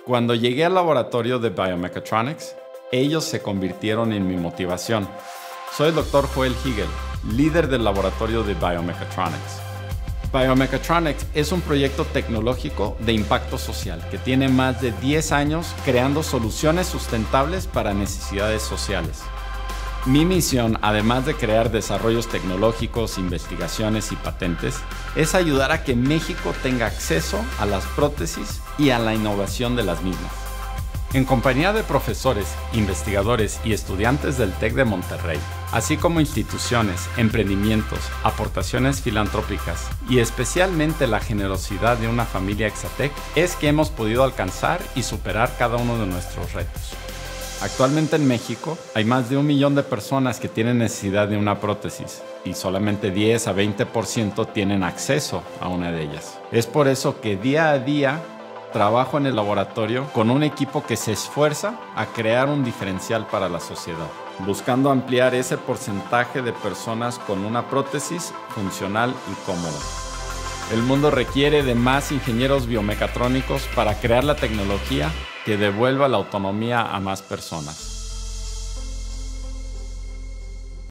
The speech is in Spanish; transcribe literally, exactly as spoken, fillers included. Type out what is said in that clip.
Cuando llegué al laboratorio de Biomechatronics, ellos se convirtieron en mi motivación. Soy el doctor Joel Higel, líder del laboratorio de Biomechatronics. Biomechatronics es un proyecto tecnológico de impacto social que tiene más de diez años creando soluciones sustentables para necesidades sociales. Mi misión, además de crear desarrollos tecnológicos, investigaciones y patentes, es ayudar a que México tenga acceso a las prótesis y a la innovación de las mismas. En compañía de profesores, investigadores y estudiantes del TEC de Monterrey, así como instituciones, emprendimientos, aportaciones filantrópicas y especialmente la generosidad de una familia Exatec, es que hemos podido alcanzar y superar cada uno de nuestros retos. Actualmente en México hay más de un millón de personas que tienen necesidad de una prótesis y solamente diez a veinte por ciento tienen acceso a una de ellas. Es por eso que día a día trabajo en el laboratorio con un equipo que se esfuerza a crear un diferencial para la sociedad, buscando ampliar ese porcentaje de personas con una prótesis funcional y cómoda. El mundo requiere de más ingenieros biomecatrónicos para crear la tecnología que devuelva la autonomía a más personas.